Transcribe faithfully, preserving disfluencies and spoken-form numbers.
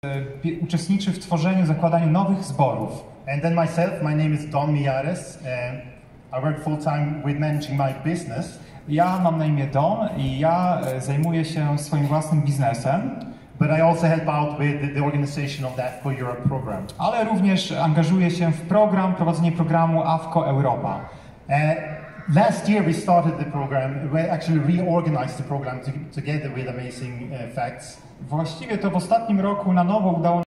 uczestniczy w tworzeniu, zakładaniu nowych zborów. And then myself, my name is Don Miares, and I work full time with managing my business. Ja mam na imię Don i ja zajmuję się swoim własnym biznesem. But I also help out with the organization of that for Europe program. Ale również angażuję się w program, prowadzenie programu A W K O Europa. Uh, last year we started the program, we actually reorganized the program to, together with Amazing uh, Facts. Właściwie to w ostatnim roku na nowo udało